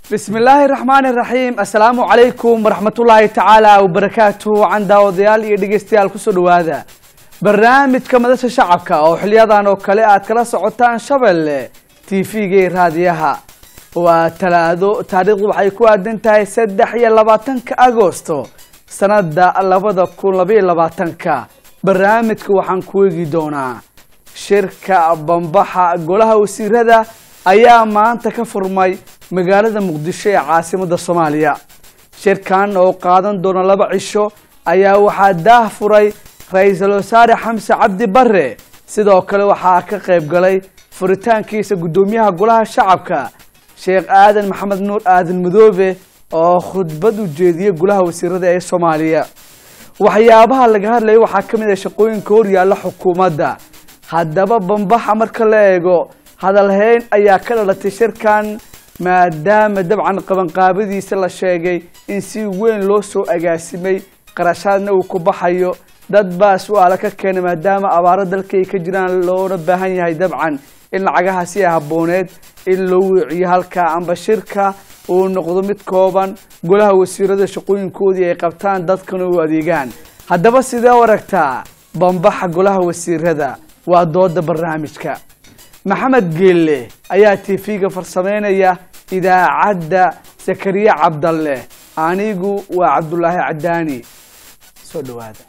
بسم الله الرحمن الرحيم السلام عليكم ورحمة الله تعالى وبركاته عن داوديال يدقستيال كسر هذا برنامج كمدرسة الشعبك أو حليادان أو كلاءات كلا سعوتان شبل تيفي غير هذيها وتلاذو تاريخ وحيكون دنتهي سدح يلباتنك أغسطو سنة اللبادة كون لبي لباتنك برنامج وحن كويجي دونا شركة بنبحة قولها وسيرها ayaa maanta ka furmay magaalada Muqdisho ee caasimadda Soomaaliya shirkan oo qaadan doona 2 cisho ayaa waxa daah furay Ra'iisul Wasaare Xamse Cabdi Barre sidoo kale waxa ka qayb galay furitaankiisa gudoomiyaha golaha shacabka Sheekh Aadan Maxamed Nuur Aadan Madoobe oo khudbad u jeediyay golaha wasiirada ee Soomaaliya waxyaabaha laga hadlay waxa kamid ah shaqooyinka hor yaalla xukuumadda haddaba banbaxa marka la eego هذا الهين أيها كلا تشركان ما دام دبعا قبن قابدي سلا شيء إنسي وين لوسو أجاسمي قرشان وكبحيو دد باس وعلى كان ما دام أبارد الكي كجران لو ربهني هاي دبعا إن عجها سيها بونات إلو يهالك عن بشركة ونقضمت كوبان قولها وسيرة شقوين كودي قبطان دد كانوا وديجان هذا بس إذا وركتا بنبح قولها وسير هذا وضد برنامجك محمد قيلي أيها تيفيق فرصمينية إذا عدى زكريا عبد الله آنيقو وعبد الله عداني سولو هذا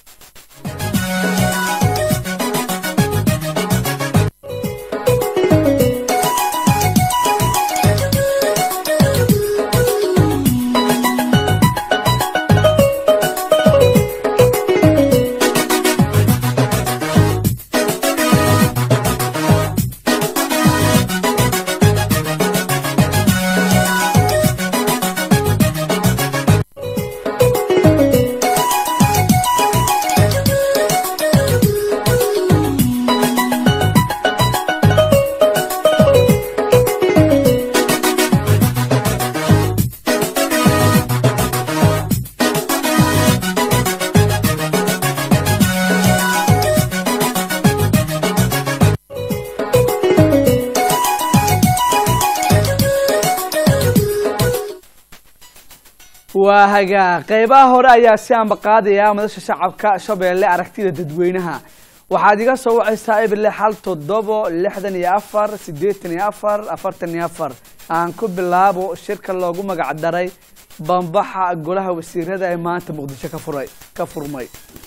وهجا قيبه هراء سيام بقادة يا مدرسة الشعب كشبه اللي عرفتي لتدوينها وحاديقة سوى السائب اللي حالته الضبو اللي حدن يأفر سديتني يأفر أفرتني يأفر عن كوب اللابو الشركة اللي قوم قاعد دري بنبحة أقولها والسير هذا ما أنت مقدسة كفرمي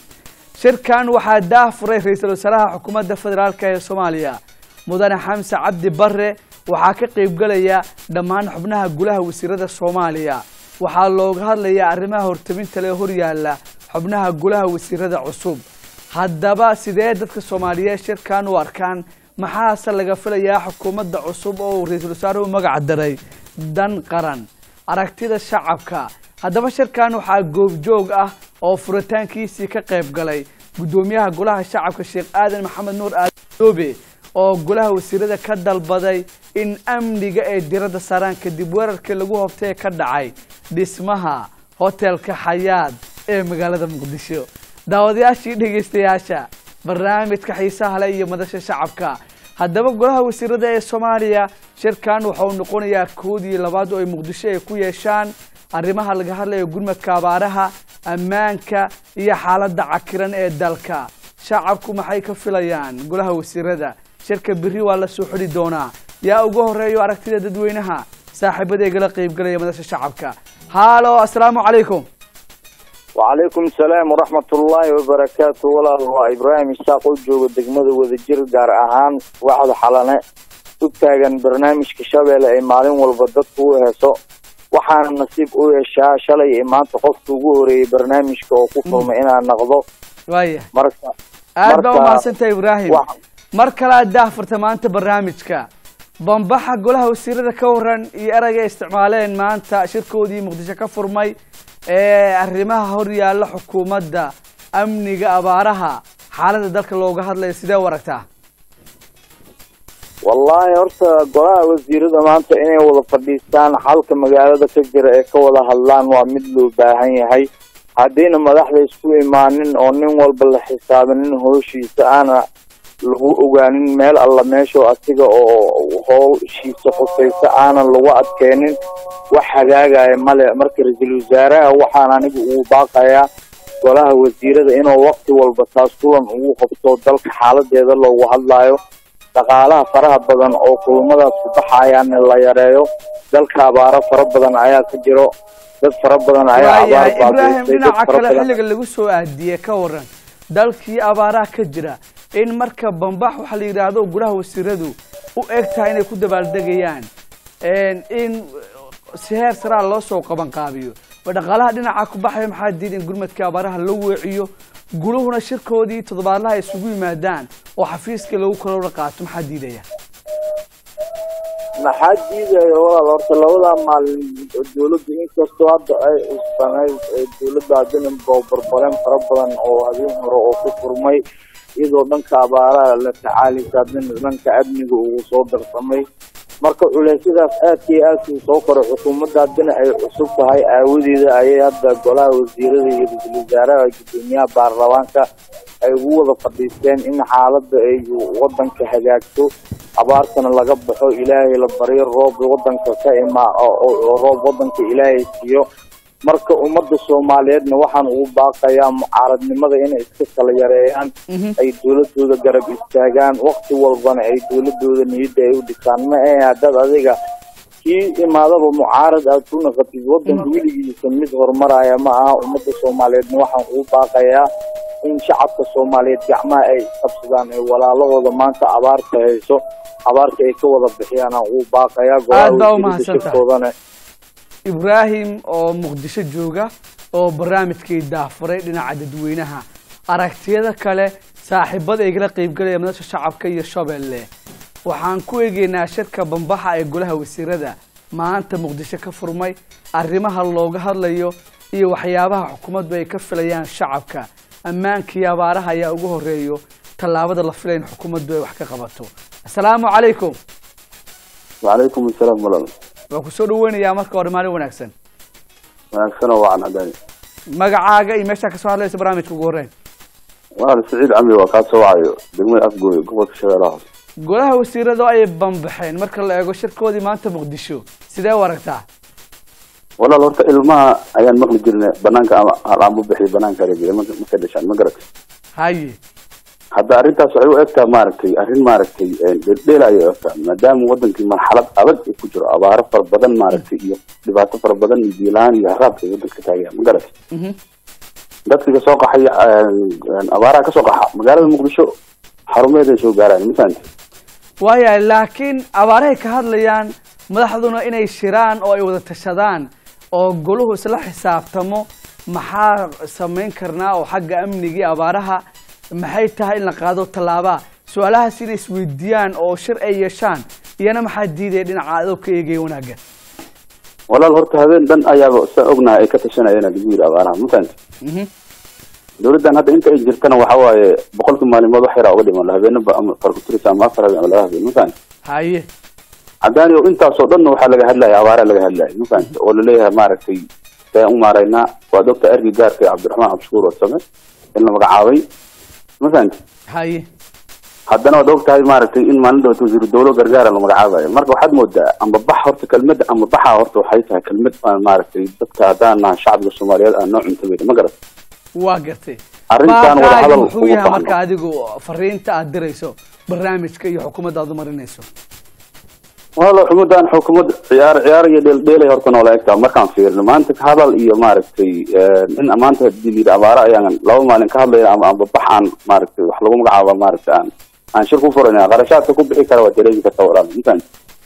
شركة واحد دافري رئيس الوزراء حكومة الفدرال كالصومالية مدن حمزة عبد برre وحاكي قيب قليا دمان حبناها أقولها والسير هذا الصومالية waxaa looga hadlayaa arrimaha hortaminta leh hor yaala xubnaha golaha wasiirada cusub haddaba sidee dadka Soomaaliyeed shirkan u arkaan maxaa laga filayaa xukuumadda cusub oo ra'iisul wasaaruhu magac daray dan qaran aragtida shacabka haddaba shirkan waxa goobjoog ah oo furitaankiisa ka qayb galay gudoomiyaha golaha shacabka Sheekh Aadan Maxamed Nuur Aadan Madoobe oo golaha wasiirada ka dalbaday in amniga ee diradda saaraan kadib weerarkii lagu hoftay ka dhacay dhismaha hotelka Xayaad ee magaalada Muqdisho daawadayaashii dhageystayaasha barnaamijka xiisaha leh iyo madasha shacabka haddaba golaha wasiirada ee Soomaaliya shirkan wuxuu noqonayaa koodii labaad oo ay Muqdisho ay ku yeeshaan arrimaha laga hadlayo gurmadka abaaraha ammaanka iyo xaaladda cakiran ee dalka shacabku maxay ka filayaan golaha wasiirada shirka biri waa la soo xiri doonaa yaa ugu horeeyo aragtida dadweynaha saaxiibadeyga la qayb galaya madasha shacabka halo assalaamu calaykum وعليكم السلام ورحمة الله وبركاته والله إبراهيم الساقو جوجو دقمده وذجير قار أهان واحد حلانة تبتاقن برنامج كشابه لإمالين والبدد هسو وحان النصيب شالي إمان تقفت وقوري برنامج كوكوفر مئنا نغضو وايه مركا ما سنت إبراهيم مركا لا دافر تمانت برنامجك بنبحة قولها وسيرة كورن يأرجع استعمالين ما أنت شركة دي مقدسة كفرمي arrimaha hor yaalla xukuumadda amniga abaaraha xaaladda dalka looga hadlayo sidee waragtaa wallahi horta golaha wasiirada maanta inay wada fadhiistaan xalka magaalada ka jira ee ka wada hadlaan waa mid loo baahan yahay haddiina madaxda isku imaanin oo nin walba la xisaabinin howshiisa ana lagu ogaanin meel alla meesho asiga oo howshiisa qusaysa aanan lagu adkeenin wax hagaagaya male marka ra-iisul wasaaraha waxaan anigu uu baaqayaa golaha wasiirada inuu waqti walba taas kulan ugu qabto dalka xaaladeeda loogu hadlaayo dhaqaalaha faraha badan oo kulmadaas ku baxayaan la yareeyo dalka abaaro fara badan ayaa ka jiro dad fara badan ayaa abaar Ibrahim dhinaca kale xilliga lagu soo aadiyay ka waran dalkii abaaraha ka jira in marka bambax waxa la yiraahdo golaha wasiiradu u egtahay inay ku dabaaldegayaan in si heer sare loo soo qaban qaabiyo dhaqaalaha dhinaca ku baxay maxaa diidan gurmadka abaaraha la weeciyo guluhuna shirkoodii toddobaadlaha isugu yimaadaan oo xafiiska lagu kala qaato maxaa diidaya walaal horta labada maalin dawladda inkastoo hadda ay usanayd dawladda haddana barbaleen fara badan oo habeen hore oo ku furmay iyadoo dhanka abaaraha la tacaalaysa haddana dhanka amniga uu soo darsamay marka culeysyadaas aadkii aadkii soo koray xukuumadda haddana ay cusub tahay aawadeeda ayay hadda golaha wasiirada iyo ra-iisul wasaaraha gudoomiyaha baarlamaanka ay ugu wada fadhiisteen in xaaladda ay wadanka hagaagto abaartana laga baxo ilaahay la baryo roob wadanka ka roob wadanka ilaahay siiyo marka ummadda Soomaaliyeedna waxaan ugu baaqayaa mucaaradnimada inay iska kala yareeyaan ay dawladooda garab istaagaan waqti walbana ay dawladooda niyadda ay u dhisaan ma aha dad adiga kii imaadaba mucaarad aad ku naqatid wadanka wiligiisa mid horumaraya ma aha ummadda Soomaaliyeedna waxaan ugu baaqayaa in shacabka Soomaaliyeed gacmaha ay qabsadaan ay walaalahooda maanta abaarta hayso abaarta ay ka wada bixiyaan ugu baaqayaa golaha Ibrahim oo Muqdisho jooga oo barnaamijkii daafuray dhinaca dadweynaha aragtiyada kale saaxiibada ay kala qayb galayaan madasha shacabka iyo Shabeelle waxaan ku eegaynaa shirka bambaxa ee golaha wasiirada maanta Muqdisho ka furmay arrimaha looga hadlayo iyo waxyaabaha xukuumaddu ay ka filayaan shacabka ammaanka abaaraha ayaa ugu horeeyo talaabada la filayn xukuumaddu ay wax ka qabato assalaamu calaykum wa calaykum assalaam walaal ku soo dhaweynaya marka hore maalin wanaagsan oo waan cadaan magacaaga iyo meesha ka soo hadlaysa barnaamijka ugu horeyn walaal Saciid Camri waa ka soo wacayo degmada Afgooy gobolka Shabeellaha golaha wasiirada ay bambaxeen marka la eego shirkoodii maanta Muqdisho sidee waragtaa walaal horta ilmaha ayaan maqli jirnay banaanka ama bixi banaanka reebay marka dhashaan ma garat haye hadda arintaas waxay u egtaa maaragtay arrin maaragtay dheelaayo maadaama wadankii marxalad adag ku jiro abaaro far badan maaragtay iyo dhibaato far badan diilaan iyo raabka wadanka taagan ma garat dadka soo qaxay abaaraha ka soo qaxa magaalada Muqdisho xarumeed ay soo gaaraan misaanti waaya laakiin abaaraha ka hadlayaan madaxduna inay shiraan oo ay wada tashadaan oo goluhu isla xisaabtamo maxaa sameyn karnaa oo xagga amniga abaaraha maxay tahay in la qaado talaaba su'aalahaas inay isweydiiyaan oo shir ay yeeshaan iyana maxaa diiday dhinaca aad ka eegay wanaaga walaal horta habeen dan ayaaba soo ognahay ay ka tashanayeen guud abaaraha misaanti dawladdan hadda inta ay jirtana waxa waaye boqolkii maalmood wax yar uga dhiman habeenaba ama farkutirisa ama afar ama laga habeen misaanti haye عداني وانت صدرنا وحلا هلا يا عبارة لها هلا مثلا ولا ليها ماركتي تأمرنا ودكتور أرجي جارك عبد الرحمن عبد الشكور والسمع إنه مقعاوي مثلا هاي حدنا ودكتور هاي ماركتي إن ما عنده توزير الدولة جرجارة المقعاوي مرة واحد مدة أم ببحر كلمة أم ببحر وحيتها كلمة ماركتي دكتور هذا شعب الصومالي النوع انتبه مقرب واقرتي أرنتان ولا هذا وحويها مركا أديكو فرينتا أدريسو برنامج كي حكومة هذا مرينيسو والله حمودان حكومة عيار يدل هرتنا ولا يكتب مركان فيه لما أنت هذا ماركتي إن أمانته دي عبارة يعني لو ما نكهل أم ببحان ماركتي وحلقوا مقعبة ماركتي عن شركو فرنا غرشات تكون بحكرة وتريج كتوران مثلا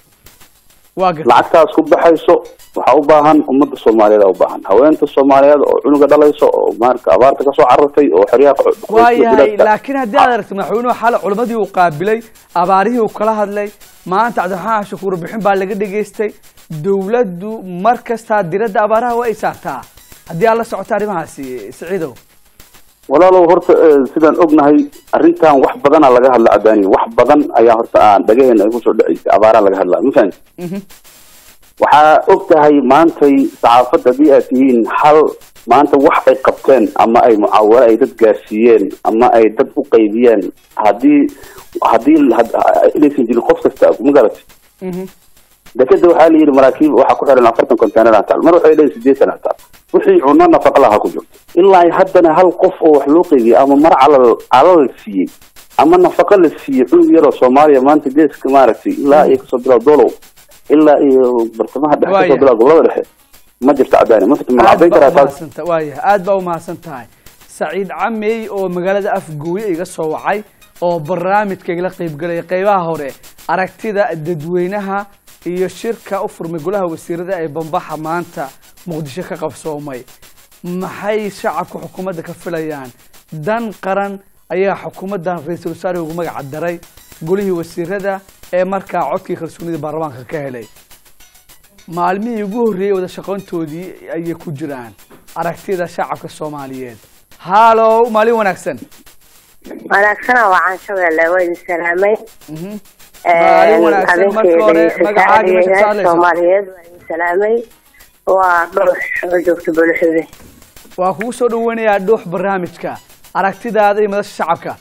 واقف العكس كوب بحيسو وحوباهن أمد الصومالية أو باهن هوينت الصومالية عنق دليسو مارك أبارتك سو عرفتي وحريق واي لكن هدي أدرت محونو حال علمدي وقابلي أباريه وكلا هدلي ما أنت عدها شكور بحين بالغ دقيستي دولة مركز تاديرد أبارها وإيساعتها هدي الله سعوتاري معها سعيدو ولا لو هرت سيدان أبنهاي أرنتان wax badan laga hadla adani wax badan ayaa horta aan dhagayna ay ku soo dhaceysay abaara laga hadla misan waxa ogtahay maantay saxaafada diyaatiyin hal maanta wax ay qabteen ama ay mucaawaro ay dad gaarsiiyeen ama ay dad u qaybiyeen haddii inaysan jirin qof kasta ma garatay dekeda waxaa la yidhi maraakiib waxaa ku xiran 40 container taal mar waxay leeyihiin 80 taal wixii cunno nafaqa laha ku jirto ilaa haddana hal qof oo wax loo qeybiyay ama mar calal siiyey ama nafaqa la siiyey cunug yar oo Soomaaliya maanta geeska maaragtay ilaa ay kasoo bilaw dolow ilaa iyo bartamaha dhexe kasoo bilaw gobolada dhexe ma jirto cadaani ma jirto malaabay karaa waaya aad baa u mahadsantahay Saciid Camey oo magaalada Afgooye iga soo wacay oo barnaamijka la qayb galay qaybaha hore aragtida dadweynaha iyo shirka u furmay golaha wasiirada ee Bambaxa maanta Muqdisho ka qabsoomay maxay shacabka xukuumadda ka filayaan dan qaran ayaa xukuumadda ra'iisul wasaare ugu magac daray golihii wasiirada ee markaa codkii kalsoonida baarlamaanka ka helay maalmihii ugu horreeyay wada shaqoontoodii ayay ku jiraan aragtida shacabka Soomaaliyeed halo maalin wanaagsan waa Shabeelle way salaamay maalin wanaagsan marka hore magacaaga ma shaqaaleeyay Soomaaliyeed way salaamay waa dhowr joogto bulshada waa kugu soo dhaweynayaa dhuux barnaamijka aragtidaada iyo madasha shacabka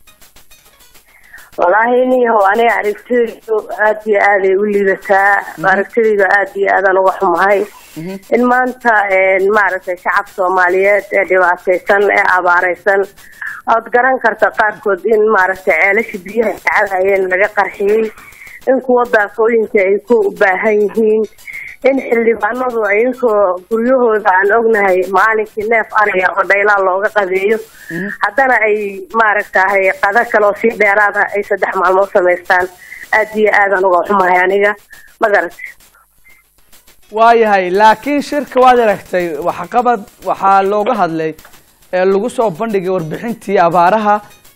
والله إني هو أنا عرفت أدي ولي بتاع عرفت لي أدي أنا نوح معي إن ما أنت ما عرفت شعب صوماليات دواسيسن عباريسن أتقرن كرتقات كود إن ما عرفت علاش بيها على لقى قرحي إن كوضع فوين كيكو باهين إن اللي بعنده عينكو كليه عن أغنى مالك الناف أريا وديلا الله قذيه حتى أي معركة هي قذا كلو في ديراتها أي سدح مع الموسميستان أدي آذان وقحمها يعني ما قرأت waayahay laakiin shirka waad aragtay waxa qabad waxa looga hadlay lagu soo bandhigay warbixintii abaaraha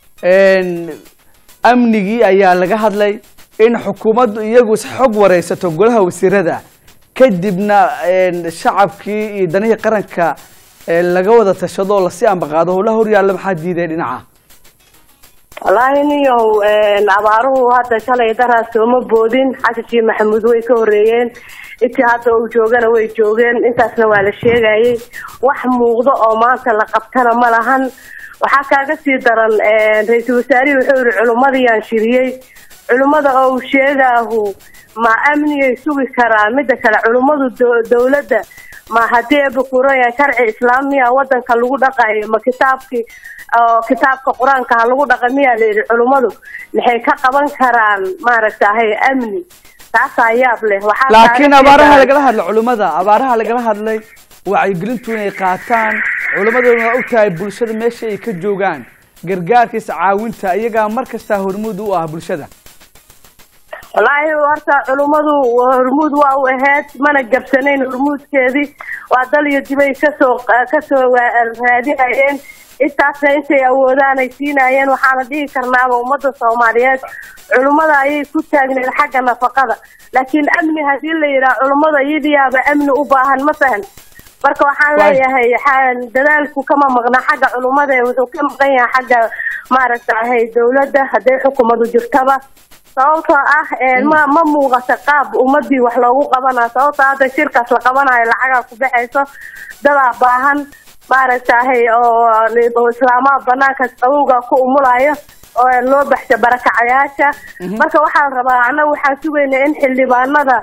amnigii ayaa laga hadlay in xukuumaddu iyagu xog wareysato golaha wasiirada kadibna shacabkii iyo danihii qaranka laga wada tashado la si amba qaado howlaha horyaalla maxaa diiday dhinaca والله إني هو عباره هذا شلي درس وما بودين حتى شيء محمود ويكوريين اتحاد وجوجنا ويجوجين انت سنوا على الشيء جاي وحموضة أو ما تلقبتنا ملهن وحكى قصي درن رئيس وزراء وحور علماء ينشريه علماء أو شيء هو مع أمني يسوق كرامة كلا علماء الدولة ما هدي بقرية شرع إسلامي وطن كلودا قاي ما كتاب القرآن كلودا قمية للعلماء لحيك قبل كرام ما رتاهي أمني تعصياب له لكن أبارها لقلها العلماء أبارها لقلها اللي وعيقلنتون يقاتان علماء وقتها بولشة ماشي كجوجان قرقار كيس عاونتها يجا مركز هرمود وبولشة والله ورثة علماء ورمود وأوهات ما نجب سنين رمود كذي وعدل يجيبي كسو هذه عين إستعصى إنت أودان يسينا عين وحنا دي كرنا ومضى الصوماليات علماء أي كتاجن الحاجة نفقدة لكن أمن هذه اللي يرى علماء يدي بأمن أباهن مثلا بركة وحنا هي حال دلالك كما مغنى حاجة علماء وكم غير حاجة ما رتاهي دولة ده هذه حكومة جرتبة sababtoo ah ma muuqata qaab ummadii wax loogu qabanayo sababtoo ah shirkaas la qabanayo lacag ku baxayso dad baahan maaragtay oo islaamaha banaanka qabowga ku umulayo oo loo baxsho barakacayaasha marka waxaan rabaa anagu waxaan sugaynaa in xildhibaanada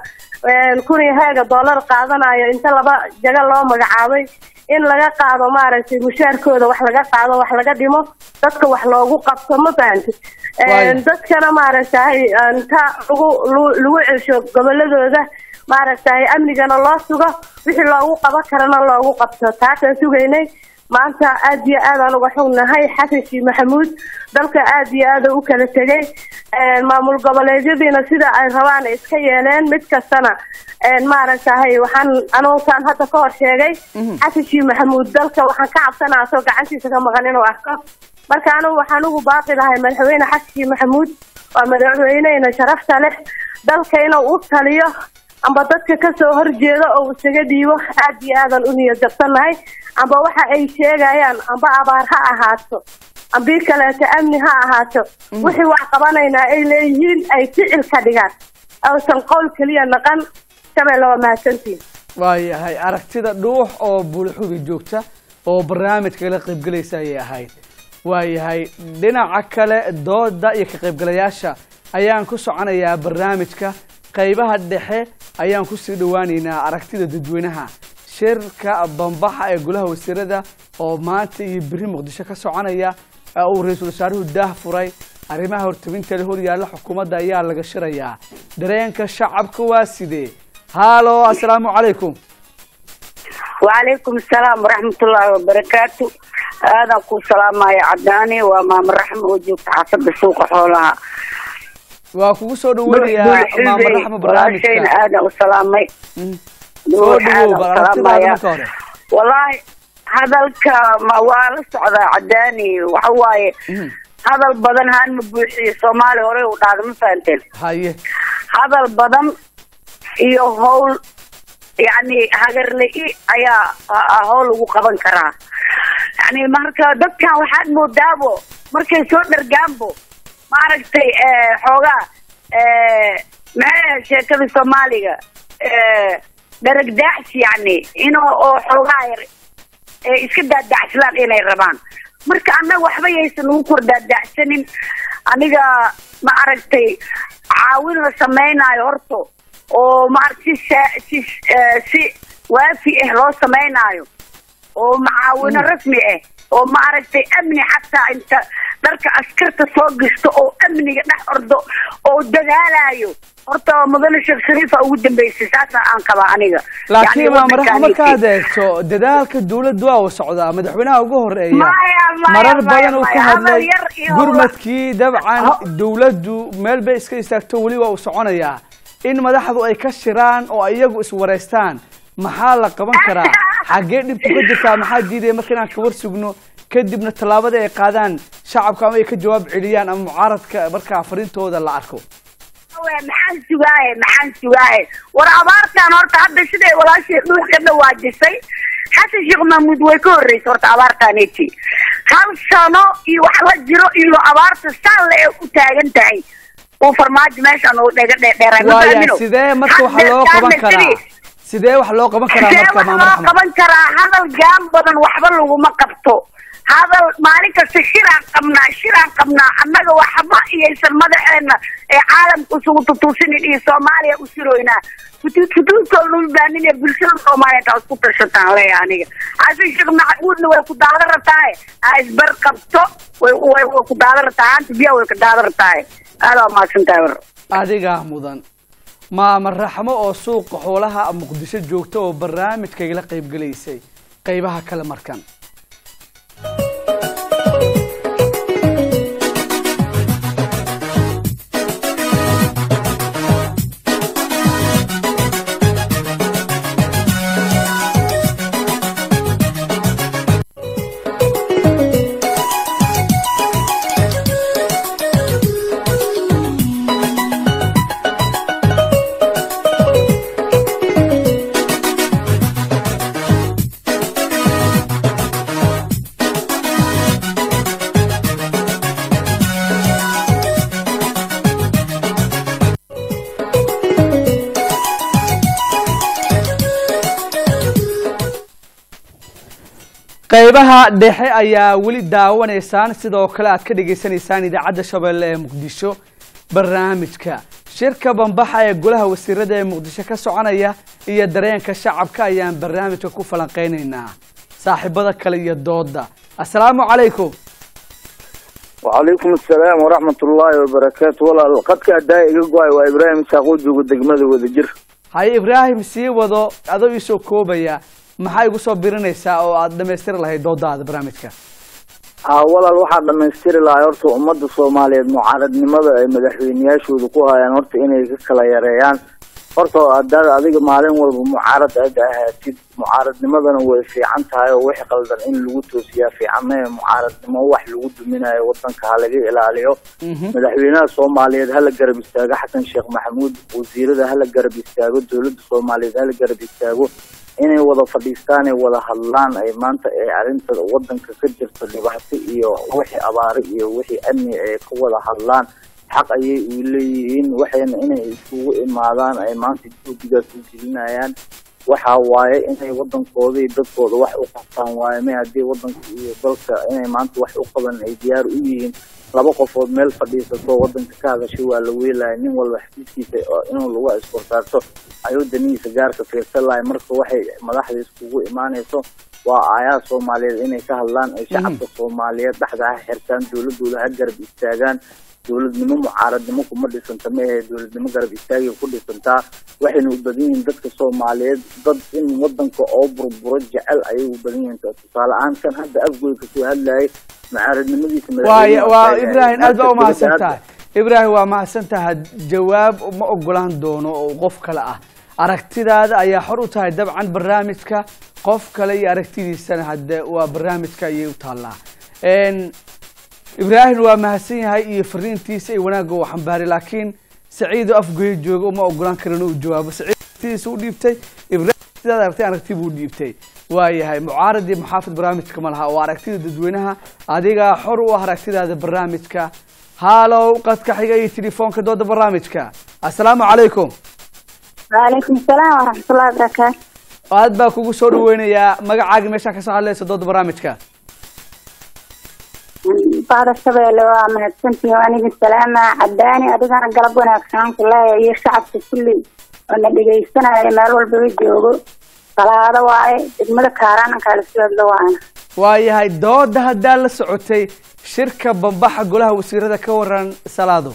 $1,000 qaadanayo inta laba jaga loo magacaabay in laga qaado maaragtay mushaarkooda wax laga qaado wax laga dhimo dadka wax loogu qabto ma fahanti dadkana maaragtay inta lagu cesho goboladooda maaragtay amnigana loo sugo wixii loogu qaban karana loogu qabto taasaan sugaynay maanta aad iyo aad aan uga xognahay xasan sheekh maxamuud dalka aad iyo aad u kala tagay maamul goboleedyadiina sida ay rabaan iska yeeleen mid kastana maaragtay waxaan anoosan hadda ka hor sheegay xasan sheekh maxamuud dalka waxaan ka cabsanaa soo gacantiisa ka maqan inuu arko marka anigu waxaan ugu baaqi lahay madaxweyne xasan sheekh maxamuud waa madaxweyneyna sharafta leh dalka inuu u taliyo amba dadka ka soo horjeeda oo isaga dhiibo aad iyo aadan u niyad jabsanahay amba waxa ay sheegayaan amba abaar ha ahaato amba kaleeto amni ha ahaato wixii wax qabanayna ay leeyihiin ay ficil ka dhigaan awsan qowl kaliya naqan Shabeelle waa mahadsantiin waayahay aragtida dhuux oo bulxubi joogta oo barnaamijka la qaybgalaysa ayay ahayd waayahay dhinaca kale dooda iyo ka qaybgalayaasha ayaan ku soconayaa barnaamijka qaybaha dhexe ayaan kusii dhawaaneynaa aragtida dadweynaha shirka bambaxa ee golaha wasiirada oo maanta iyo biri muqdisho ka soconaya uu ra-iisul wasaaruhu daah furay arrimaha hortabinta la horyaalla xukuumadda ayaa laga shirayaa dareenka shacabka waa sidee halo assalaamu calaykum وعليكم السلام ورحمة الله وبركاته هذا كل سلام يا عدناني ومام رحمة وجوك حسب السوق حولها وكو سو دhoweynaya مام رحمة برنامجka هذا وسلامي والله هذا ما ولا سعدا عداني وحواي هذا البدن هان مبوحي صومالي هوري وداد ما فهمتين haye هذا البدن iyo hawl يعني هاجر لي أيا هول وقبل كرا يعني مركا دكان واحد مدابو مركا يسود نرجامبو ما عرفتي حوجا مع شركة الصومالية درج داعش يعني إنه حوجا إسكت داعش لا إلى الربان مركا أنا وحبي يسنون كرد داعسين أنا ما عرفتي عاون وسمينا يورتو ومعرفتي si waafi ah loo samaynayo oo macaawino rasmi ah oo maaragtay amni xataa inta dharka askarta soo gashto oo amniga dhex ordo oo dadaalayo horta mudane sheekh shariif ugu dambeysay saasa aan qaba aniga laakiin ma marxamo ka adeegto dadaalka dawladdu waa socdaa madaxweynaha ugu horeeya marar badan uu ka hadlay gurmadkii dabcan dawladdu meel bay iska istaagto wali waa uu soconayaa in madaxdu ay ka shiraan oo iyagu is wareystaan maxaa la qaban karaa xagee dhibku ka jirtaa maxaa diiday marka inaan ka warsugno kadibna tallaabada ay qaadaan shacabka ama ay ka jawaab celiyaan ama mucaaradka marka farintooda la arko maxaan sugaaye war abaartaan horta hadda siday walaashii dhuux ka dhawaajisay xasan sheekh mahmuud way ka horreysay horta abaartaaneeti hal sano iyo wax la jiro iyo abaarta saan le u taagan tahay وفرماج ماشان ودغ دheeray sidee marka wax loo qaban karaa sidee wax loo qaban karaa marka maam raxmad qaban karaa hadal gaam badan waxba lagu ma qabto hadal maalin kasta shiraan qabnaa annaga waxba iyaysan madaxeena ee caalamku isugu tutuusinay iyo Soomaaliya u siroynaa futuudka loo baahnaa bulshada Soomaaliyeed taas ku tashataan leeyahay aniga aasay sheekh maxamuudna way ku daadan rabtaa ay isbar qabto way ku daadan rabtaa anta biyo way ku daadan rabtaa أنا ما سنتظر. أديك مودن ما مرحمة أو سوق حولها مقدسة جوكتة وبرنامج كيلا قيب جليسي قيبها كلا مركان. qaybaha dhexe ayaa wali daawanaysaan sidoo kale aad ka dhageysanaysaan idaacadda Shabeelle ee Muqdisho barnaamijka shirka bambaxa ee golaha wasiirada ee Muqdisho ka soconaya iyo dareenka shacabka ayaan barnaamijka ku falanqeynaynaa saaxiibada kale iyo dooda assalaamu calaykum وعليكم السلام ورحمة الله وبركاته والله قد كأداء إيقاي وإبراهيم ساقود جوجو دقمة وذجر هاي إبراهيم سي وضو أدو يسو كوبايا maxay ugu soo birinaysaa oo aad dhameystiri lahayd doodaada barnaamijka walaal waxaa dhamaystiri lahaa horta ummadda Soomaaliyeed mucaaradnimada ay madaxweynayaashooda ku hayaan horta inay ka kala yareeyaan horta adiga maalin walba mucaarad ahaatid mucaaradnimadana way fiican tahay oo wixii qaldan in lagu toosiyaa fiican ma mucaaradnimo wax lagu duminayo wadanka laga ilaaliyo madaxweynaha Soomaaliyeed hala garab istaago Xasan Sheekh Maxamuud wasiirada hala garab istaago dawladda Soomaaliyeed hala garab istaago inay wada fadhiistaan ay wada hadlaan ay maanta ee arinta wadanka ka jirta dhibaato iyo wixii abaari iyo wixii amni ay ka wada hadlaan xaq ayay u leeyihiin waxayna inay isugu imaadaan ay maanta guddigaas u gelinayaan waxa waaye inay wadankoodii dadkooda wax u qabtaan waaye ma haddii wadanka iyo dalka inay maanta wax u qaban ay diyaar u yihiin laba qofood meel fadhiisato wadanka ka hadashay waa la weelaya nin walba xafiiskiisa inuu lagu iskorsaarto ayuu danihiisa gaarka fiirsan lahay marka waxay madaxda iskugu imaanayso waa aayaha soomaaliyeed inay ka hadlaan ay shacabka soomaaliyeed dhexda ha xirtaan dowladooda ha garab istaagaan dowladnimo mucaaradnimo kuma dhisanta ma ahe dowladnimo garab istaagay ku dhisantaa waxayna u badan yihiin dadka soomaaliyeed dad in wadanka oo burburo jecel ayay u badan yihiin tusaale ahaan kan hadda afgoy kasoo hadlayay mucaaradnimadiisa waa ibrahim aad baa umahadsantahay ibrahim waa mahadsantahay jawaab ma ogolaan doono oo qof kale ah aragtidaada ayaa xor u tahay dabcan barnaamijka qof kale iyo aragtidiisana hadde waa barnaamijka ayay u taallaa ibrahim waa mahadsan yahay iyo fariintiisa iyo wanaagga uu xambaari laakiin saciido afgoy jooga uma ogolaan karin uu jawaabo saciidtiisa u dhiibtay ibrahim sidaad aragtay aragti buu dhiibtay waayahay mucaarad iyo muxaafid barnaamijka ma laha oo aragtida dadweynaha adigaa xor u ah aragtidaada barnaamijka haalow qadka xiga iyo telefoonka dooda barnaamijka assalaamu calaykum وعليكم السلام ورحمة الله وبركاته. aad baa kugu soo dhaweynayaa magacaaga meesha ka soo hadlaysa dooda barnaamijka بعد الشباب mahadsantii وعليكم السلام عداني adigana galab wanaagsan kullaa iyo shacabka kulli oo dhageysanaya meel walba joogo salaado waaye degmada Kaaraan kala soo waana waayahay dooda hadda la socotay shirka bambaxa golaha wasiirada ka waran salaado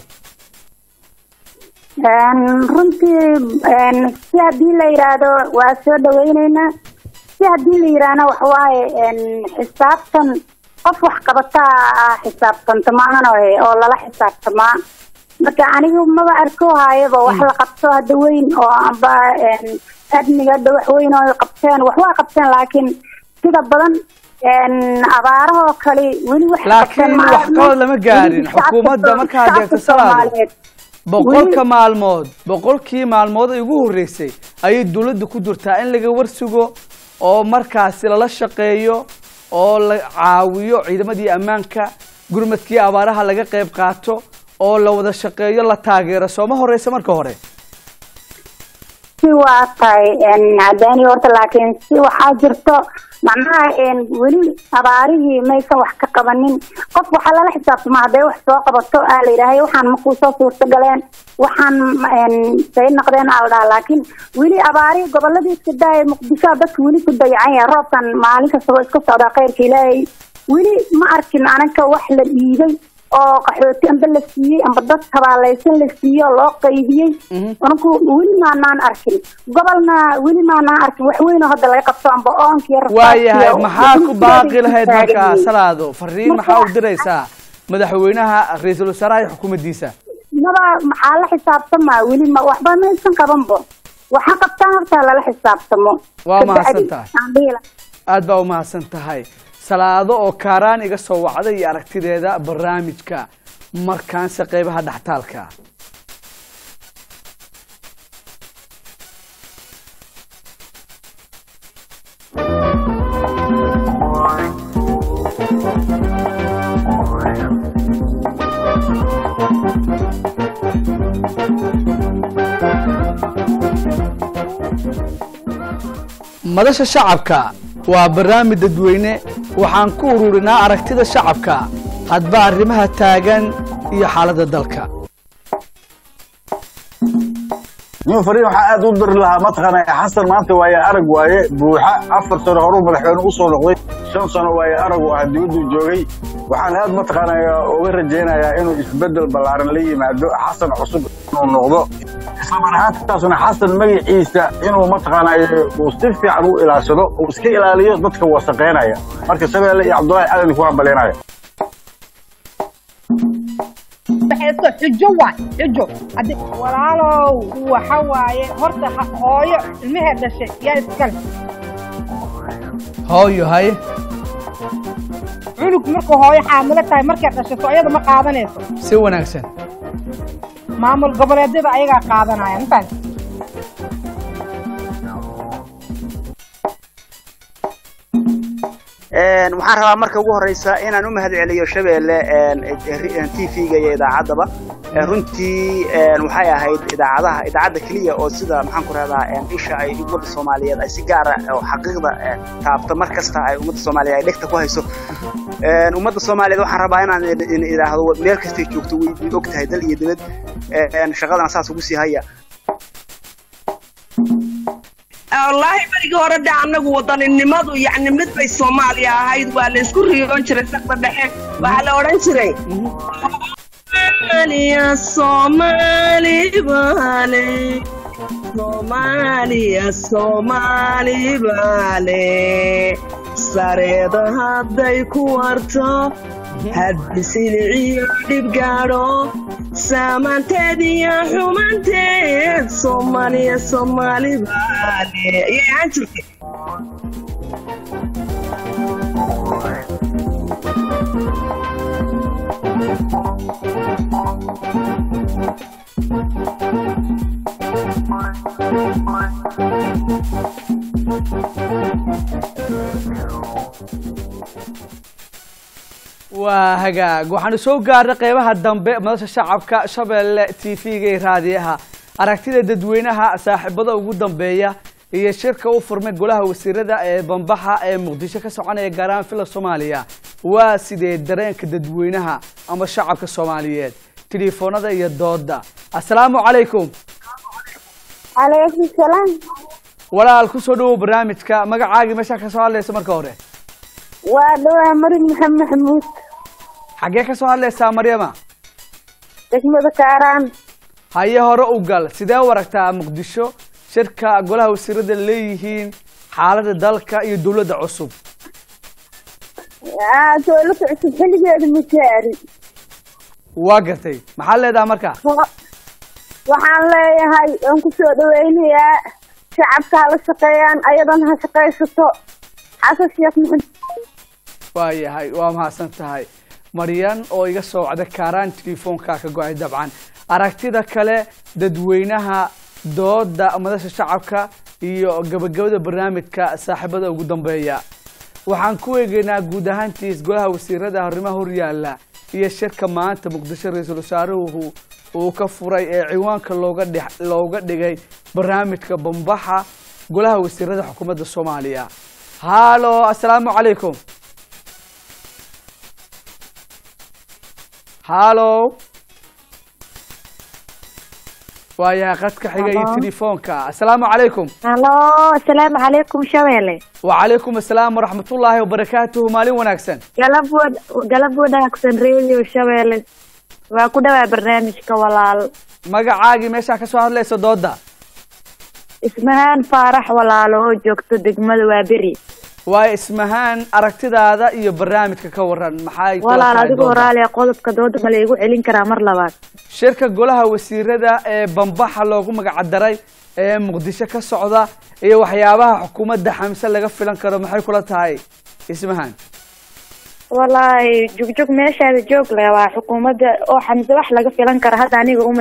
runtii si haddii la yiraahdo waa soo dhaweynaynaa si haddii la yiraahdo waxa waaye xisaabtan qof wax qabataa xisaabtanta maahan oo lala xisaabtamaa marka anigu maba arko haayaba wax la qabto hadda weyn oo amba adniga hadda wax weyn oo qabteen wax waa qabteen laakiin sida badan abaaraha kale weli wax qabteen laakiin wax qabad lama gaarin xukuumadda markaa deegta salaado boqolkii maalmood ay ugu horeysay ayay dawladda ku jirtaa in laga warsugo oo markaasi lala shaqeeyo oo la caawiyo ciidamadii ammaanka gurmadkii abaaraha laga qayb qaato oo la wada shaqeeyo la taageero sooma horeysa marka hore si waa tahay cadaani horta laakiin si waxaa jirto macnaha weli abaarihii maysan wax ka qabanin qof waxaa lala xisaabtama hadday wax soo qabato aa la yidhaahay waxaan makuu soo suurta galeen waxaan say noqdeen aa la dhaha laakiin weli abaarihii goboladii iska daaya muqdisho dadka weli ku dayacan yahay roobkan maalin kastaba iska socdaa khayrka ilaahay weli ma arkin anaka wax la dhiibay oo qaxooti amba la siiyey amba dad tabaalaysan la siiyey loo qaybiyey anagu weli maanaan arkin gobolna weli maanaan arkin wax weyn oo hadda laga qabto amba oonkii waayahay maxaa ku baaqi lahayd markaa salaado fariin maxaa u diraysaa madaxweynaha ra-iisul wasaaraha iyo xukuumaddiisa maba maxaa la xisaabtamaa weli ma waxba maysan qabanbo waxa qabtaan horta lala xisaabtamo waa mahadsan tahay aad baa u mahadsan tahay salaado oo Kaaraan iga soo wacday iyo aragtideeda barnaamijka markaanse qaybaha dhaxtaalka madasha shacabka waa barnaamij dadweyne waxaan ku ururinaa aragtida shacabka hadba arrimaha taagan iyo xaaladda dalka nin fariin waxa aad u dir lahaa mataqana xasan maanta waaye arag waaye buuxa 4 sano hore madaxweyne u soo noqday 5 sano waaye arag oo dibadda joogay waxaan aad mataqana uga rajaynayaa inuu isbedel ballaaran la yimaado xasan cusub inuu noqdo isla xasan magaciisa inuu mataqana uu si fiican u ilaashado oo iska ilaaliyo dadka wasaqeynaya marka Shabeelle iyo Cabdullaahi Aadan ku hambaleenaya بحيث حجوا حجوا walaalow waxa waaye horta hooyo ilmaha dhashay yaa iskal hooyo hay cunug marka hooyo xaamilo tahay markay dhashay ayada ma qaadanayso si wanaagsan maamul goboleedyada ayaga qaadanaya intaan waxaan rabaa marka ugu horeysa inaan u mahad celiyo Shabeelle TV-ga iyo idaacadaba runtii waxay ahayd idaacadda kaliya oo sida maxaan ku raahdaa isha ay ummadda Soomaaliyeed ay si gaar ah oo xaqiiqda taabta mar kasta ay ummadda Soomaaliyeed ay dhegta ku hayso ummadda Soomaaliyeed waxaan rabaa inaan idhaahdo meel kasta ay joogto way og tahay dal iyo dibad shaqadan asaas ugu sii haya والله بريء ورد عنك وطنينimadu يعني mid bay Soomaaliya ahayd waa la isku riyoon jiray saqda dhexe waxa la oran jiray Soomaali baale sareeda hadday ku warto hadisiin dib gaaro samanteediya xumanteed Soomaali baale yaan jirtay waa hagaag waxaanu soo gaarnay qeybaha dambe madasha shacabka Shabeelle TV-ga ee raadiyaha aragtida dadweynaha saaxiibada ugu dambeeya iyo shirka u furmay golaha wasiirada ee Bambaxa ee Muqdisho ka soconaya gaaraan fila Soomaaliya waa sidee dareenka dadweynaha ama shacabka Soomaaliyeed telefoonada iyo dooda assalaamu calaykum calaykum salaam walaal ku soo dhawow barnaamijka magacaaga meesha ka soo hadlayso marka hore waa dhawaa Maryam Maxamed Maxamuud xagee ka soo hadlaysaa Maryama degmada Kaaraan haye hore u gal sidee waragtaa Muqdisho shirka golaha wasiirada leeyihiin xaaladda dalka iyo dawladda cusub dawladda cusub xilligeeda ma gaari waa gartay maxaa leedahay marka waxaan leeyahay aan ku soo dhaweynayaa shacabka la shaqeeyaan ayadana ha shaqeysato xasan sheekh maxamed waayahay waa mahadsan tahay Maryan oo iga soo wacday Kaaraan telefoonka ka go'ay dabcan aragtida kale dadweynaha dooda madasha shacabka iyo gabagabada barnaamijka saaxiibada ugu dambeeya waxaan ku eegaynaa guud ahaantiis golaha wasiirada arrimaha horyaala iyo shirka maanta Muqdisho ra'iisul wasaaruhu uu ka furay ee ciwaanka looga dhigay barnaamijka Bambaxa golaha wasiirada xukuumadda Soomaaliya halo assalaamu calaykum halo ويا قدك حقيقي تليفونك السلام عليكم الو السلام عليكم شويلة وعليكم السلام ورحمة الله وبركاته مالي وناكسن قلب وناكسن ريلي وشويلة وكده برنامج كوالال مقعاقي ميشا كسوهر ليس دودا اسمهان فارح walaaloo joogto degmada Waaberi waa ismahan aragtidaada iyo barnaamijka ka waran maxay walaal adigu waraale qodobka dooda ma leeyahay celin karaa mar labaad shirka golaha wasiirada ee Bambaxa loogu magac daray ee Muqdisho ka socda iyo waxyaabaha xukuumadda Xamse laga filan karo maxay kula tahay ismahan wallahi joog meeshaada joog leh waa xukuumadda oo Xamse wax laga filan karo hadda aniga uma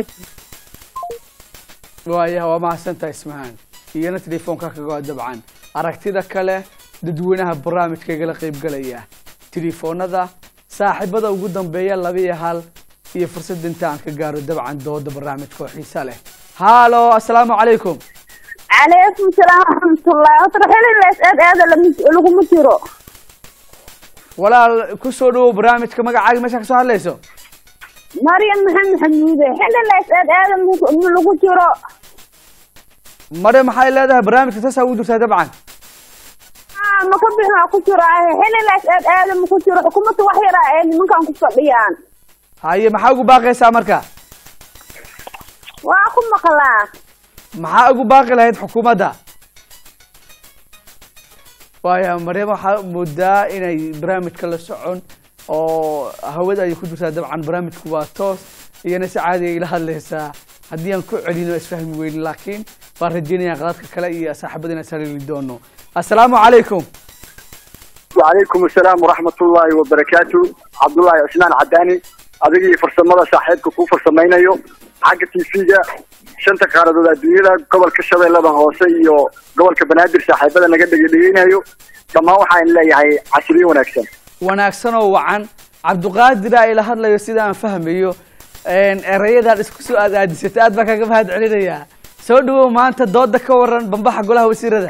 waayaha waa mahadsantahay ismahan iyana telefoonka ka go'ay dabcan aragtida kale dadweynaha barnaamijka igala qayb galaya telefoonada saaxiibada ugu dambeeya 2 iyo fursad inta aan ka gaaro dabcan dooda barnaamijka oo xiiso leh halo assalaamu calaykum calaykum salaam warahmatullahi wabarakatuh lagu mutiro walaal ku soo dhaw barnaamijka magacaaga meesha ka soo hadlayso Maryam Maxamed Xamuude lagu jiro Maryam maxay leedahay barnaamijka taas ugu jirtaa dabcan ma ka bixin ku jiro ma ku jiro xukuumadda wax yar ah nimankan ku fadhiyaan haye maxaa ugu baaqaysaa marka waa ku maqlaa maxaa ugu baaqi lahayd xukuumadda waayo Maryam waxaa moodaa inay barnaamijka la socon oo hawada ay ku jirtaa dabcan barnaamijku waa toos iyana si caadi ah ila hadlaysaa haddii aan ku celino isfahmi weyn laakiin waan rajaynayaa qadadka kale iyo saaxiibadina saliili doono السلام عليكم وعليكم السلام ورحمة الله وبركاته عبد الله عثمان عداني أدقي فرصمة صاحبك كو فرصمينيو حق تيفيجا شنتا قاردو الدنيا قبل كشبه لبا هوسي قبل كبنادر صاحبنا نقد دقيقينيو كما وحين لا يعني 20 وناكسن wanaagsan oo wacan Cabduqaadir ila hadlayo sida aan fahmayo erayadan isku soo aadaadisatay aad baan kaga mahad celinayaa soo dhawow maanta dooda ka waran bambaxa golaha wasiirada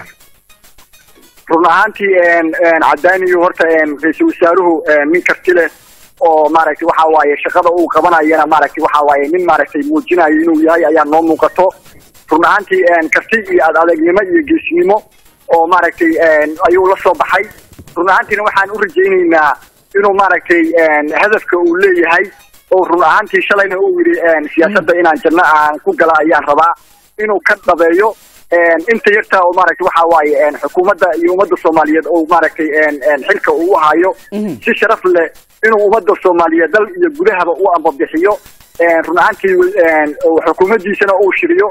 run ahaantii cadaaniyo horta ra-iisul wasaaruhu nin karti leh oo maaragtay waxa waaye shaqada uu qabanayana maaragtay waxa waaye nin maaragtay muujinayo inuu yahay ayaa noo muuqato run ahaantii karti iyo adeegnimo iyo geesinimo oo maaragtay ayuu la soo baxay run ahaantiina waxaan u rajaynaynaa inuu maaragtay hadafka uu leeyahay oo run ahaantii shalayna uu yidhi siyaasadda inaan janno aan ku gala ayaan rabaa inuu ka dhabeeyo inta yartaa oo maaragtay waxa waaye xukuumadda iyo ummadda Soomaaliyeed oo maaragtay xilka uu hayo si sharaf leh inuu ummadda Soomaaliyeed dal iyo gudahaba u ambabixiyo run ahaantii xukuumaddiisana uu shiriyo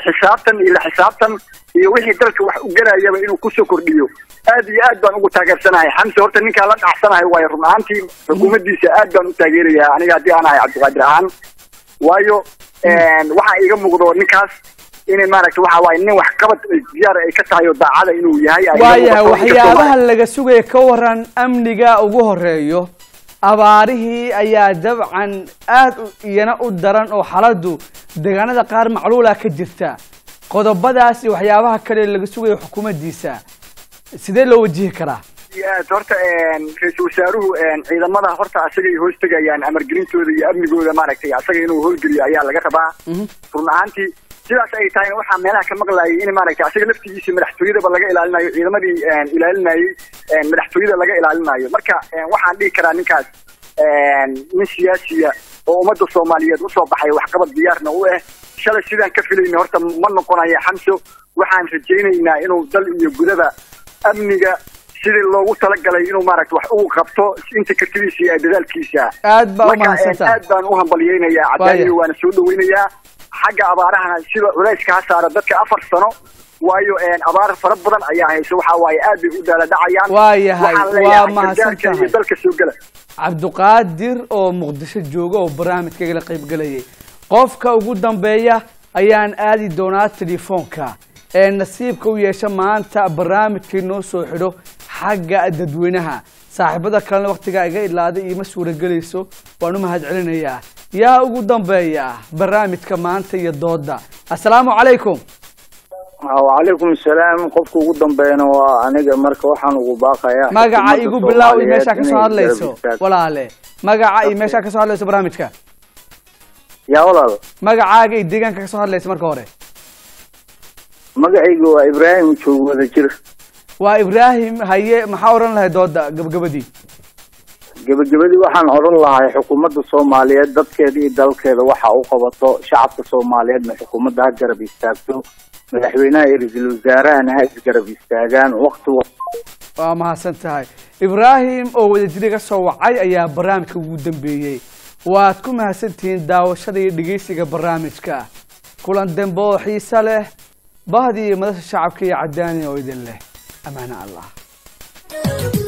xisaabtan iyo wixii dalka wax u galayaba inuu ku soo kordhiyo aad iyo aad baan ugu taageersanahay xamse horta ninka la dhacsanahay way run ahaantii xukuumaddiisa aad baan u taageerayaa aniga hadii aan ahay Cabdiqaadir ahaan waayo waxa iga muuqdo ninkaas inay maaragtay waxa waaye nin wax qabad diyaar ay ka tahay oo daacada inuu yahay waxyaabaha laga sugay ka waran amniga ugu horeeyo abaarihii ayaa dabcan aad iyana u daran oo xaaladu deegaanada qaar macluula ka jirta qodobadaas iyo waxyaabaha kale laga sugayo xukuumaddiisa sidee loo wajihi karaa horta ra-iisul wasaaruhu ciidamada horta asagay hoos tagayaan amargelintooda iyo amnigooda maaragtay asaga inuu howlgeliyo ayaa laga rabaa run ahaantii sidaas ay tahay waxaa meelaha ka maqlayay in maaragtay asaga laftigiisa madaxtooyadaba laga ilaalinayo ciidamadii ilaalinayay madaxtooyada laga ilaalinayo marka waxaan dhihi karaa ninkaas nin siyaasiya oo ummadda Soomaaliyeed u soo baxay waxqabad diyaarna u ah shalay sidaan ka filayna horta ma noqonayo xamso waxaan rajaynaynaa inuu dal iyo gudaba amniga sidii loogu talagalay inuu maaragtay wax ugu qabto inta kartidiisa iyo dadaalkiisa aad baan u hambaliyeynayaa cadaani waana soo dhaweynayaa xagga abaarahana sida culayska ha saara dadka 4 sano waayo abaar fara badan ayaa hayso waxa waaye aad bay u daaladacayaan waa mahadsantahay dalka soo gala Cabdiqaadir oo Muqdisho jooga oo barnaamijka la qayb galay qofka ugu dambeeya ayaan aadi doonaa telefoonka nasiibka u yeesha maanta barnaamijkii noo soo xidho xagga dadweynaha saaxiibada kalena waqtiga iga ilaaday iyo masuura galayso waan u mahad celinayaa yaa ugu dambeeya barnaamijka maanta iyo dooda assalaamu calaykum وعليكم السلام qofka ugu dambeeyana waa aniga marka waxaan ugu baaqayaa magaca igu bilaaw meesha ka soo hadlayso walaale magaca iyo meesha ka soo hadlayso barnaamijka yaa walaal magacaaga iyo deegaanka ka soo hadlayso marka hore magacaygu waa Ibrahim joogo Wadajir waa Ibrahim haye maxaa oran lahayd dooda gabagabadii waxaan oran lahaa xukuumadda Soomaaliyeed dadkeeda iyo dalkeeda waxa uu qabato shacabka Soomaaliyeedna xukuumadda ha garab istaagto madaxweynaha iyo ra'iisul wasaarahana ha isgarab istaagaan waqti waa mahadsantahay Ibrahim oo Wadajir ka soo wacay ayaa barnaamijka ugu dambeeyay waad ku mahadsantihiin daawashada iyo dhageysiga barnaamijka kulan dambe oo xiiso leh bahdi madasha shacabka iyo cadaani oo idin leh amaana Allah